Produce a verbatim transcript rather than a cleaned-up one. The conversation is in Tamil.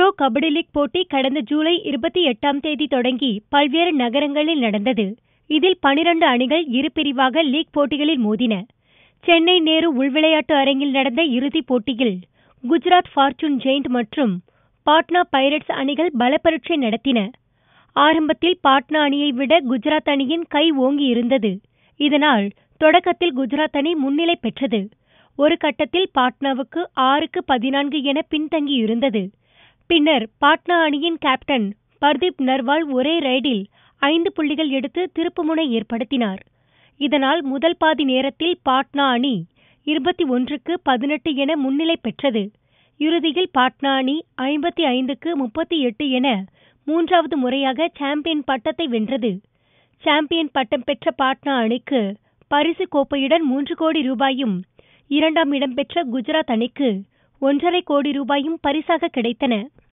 புரோ கபடி லீக் போட்டி கடந்த ஜூலை இருபத்தி எட்டாம் தேதி தொடங்கி பல்வேறு நகரங்களில் நடந்தது. இதில் பனிரண்டு அணிகள் இரு பிரிவாக லீக் போட்டிகளில் மோதின. சென்னை நேரு உள்விளையாட்டு அரங்கில் நடந்த இறுதிப் போட்டியில் குஜராத் ஃபார்ச்சூன் ஜெயண்ட் மற்றும் பாட்னா பைரட்ஸ் அணிகள் பலப்பரீட்சை நடத்தின. ஆரம்பத்தில் பாட்னா அணியை விட குஜராத் அணியின் கை ஓங்கி இருந்தது. இதனால் தொடக்கத்தில் குஜராத் அணி முன்னிலை பெற்றது. ஒரு கட்டத்தில் பாட்னாவுக்கு ஆறுக்கு பதினான்கு என பின்தங்கி இருந்தது. பின்னர் பாட்னா அணியின் கேப்டன் பர்தீப் நர்வால் ஒரே ரைடில் ஐந்து புள்ளிகள் எடுத்து திருப்புமுனை ஏற்படுத்தினார். இதனால் முதல் பாதி நேரத்தில் பாட்னா அணி இருபத்தி ஒன்றுக்கு பதினெட்டு என முன்னிலை பெற்றது. இறுதியில் பாட்னா அணி ஐம்பத்தி ஐந்துக்கு முப்பத்தி எட்டு என மூன்றாவது முறையாக சாம்பியன் பட்டத்தை வென்றது. சாம்பியன் பட்டம் பெற்ற பாட்னா அணிக்கு பரிசு கோப்பையுடன் மூன்று கோடி ரூபாயும், இரண்டாம் இடம் பெற்ற குஜராத் அணிக்கு ஒன்றரை கோடி ரூபாயும் பரிசாக கிடைத்தன.